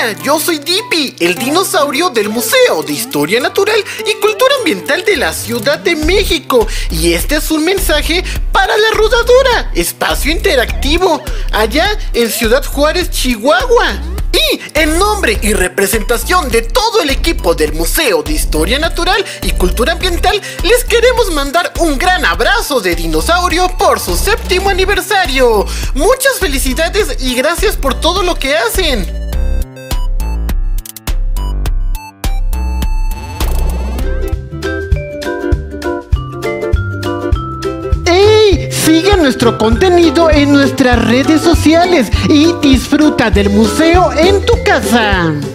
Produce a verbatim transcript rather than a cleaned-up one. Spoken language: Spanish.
Hola, yo soy Dippy, el dinosaurio del Museo de Historia Natural y Cultura Ambiental de la Ciudad de México. Y este es un mensaje para la Rodadura, espacio interactivo, allá en Ciudad Juárez, Chihuahua. Y en nombre y representación de todo el equipo del Museo de Historia Natural y Cultura Ambiental, les queremos mandar un gran abrazo de dinosaurio por su séptimo aniversario. Muchas felicidades y gracias por todo lo que hacen. Sigue nuestro contenido en nuestras redes sociales y disfruta del museo en tu casa.